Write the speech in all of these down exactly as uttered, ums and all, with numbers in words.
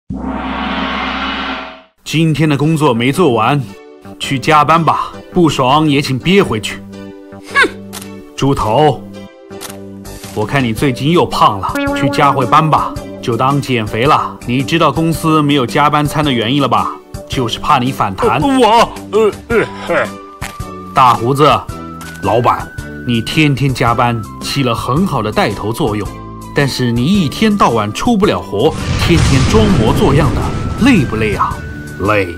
今天的工作没做完，去加班吧，不爽也请憋回去。 哼， 猪头，我看你最近又胖了，去加会班吧，就当减肥了。你知道公司没有加班餐的原因了吧？就是怕你反弹。 我，呃呃，嘿。 大胡子，老板，你天天加班，起了很好的带头作用，但是你一天到晚出不了活，天天装模作样的，累不累啊？累。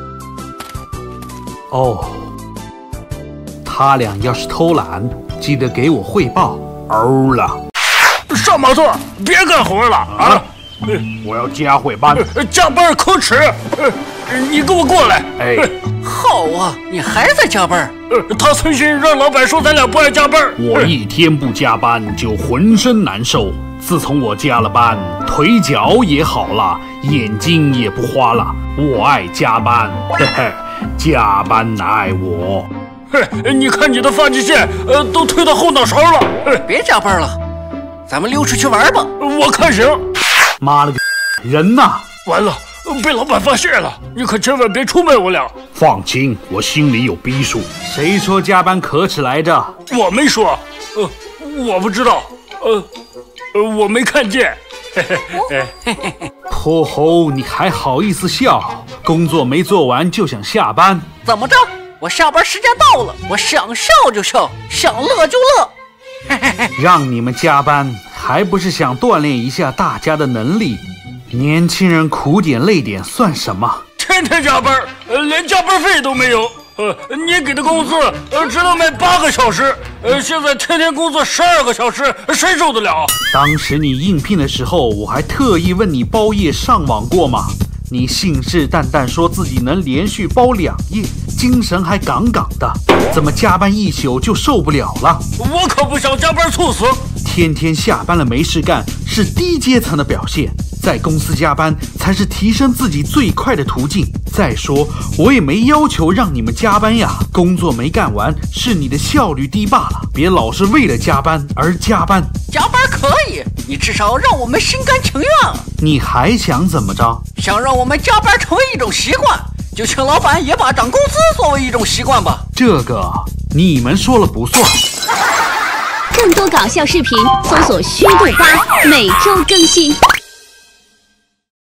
哦，他俩要是偷懒，记得给我汇报。欧了， 上马特，别干活了啊！ 啊我要加会班， 加班可耻！你给我过来！ 哎， 好啊，你还在加班？ 他存心让老板说咱俩不爱加班。 我一天不加班就浑身难受。自从我加了班，腿脚也好了，眼睛也不花了。我爱加班，嘿嘿，加班爱我。 嘿，你看你的发际线，呃，都推到后脑勺了。 别加班了，咱们溜出去玩吧。 我看行。 妈了个，人呢？ 完了，被老板发现了，你可千万别出卖我俩。 放心，我心里有逼数。谁说加班可耻来着？ 我没说，呃，我不知道，呃，呃，我没看见。嘿嘿嘿嘿。 泼猴，你还好意思笑？工作没做完就想下班？ 怎么着？我下班时间到了，我想笑就笑，想乐就乐。嘿嘿嘿。 让你们加班，还不是想锻炼一下大家的能力？年轻人苦点累点算什么？ 天天加班，呃，连加班费都没有。呃，你给的工资，呃，只能卖八个小时。呃，现在天天工作十二个小时，谁受得了？ 当时你应聘的时候，我还特意问你包夜上网过吗？你信誓旦旦说自己能连续包两夜，精神还杠杠的，怎么加班一宿就受不了了？ 我可不想加班猝死。 天天下班了没事干是低阶层的表现，在公司加班才是提升自己最快的途径。再说，我也没要求让你们加班呀，工作没干完是你的效率低罢了，别老是为了加班而加班。 加班可以，你至少让我们心甘情愿啊。 你还想怎么着？ 想让我们加班成为一种习惯，就请老板也把涨工资作为一种习惯吧。 这个你们说了不算。 更多搞笑视频，搜索虚度吧，每周更新。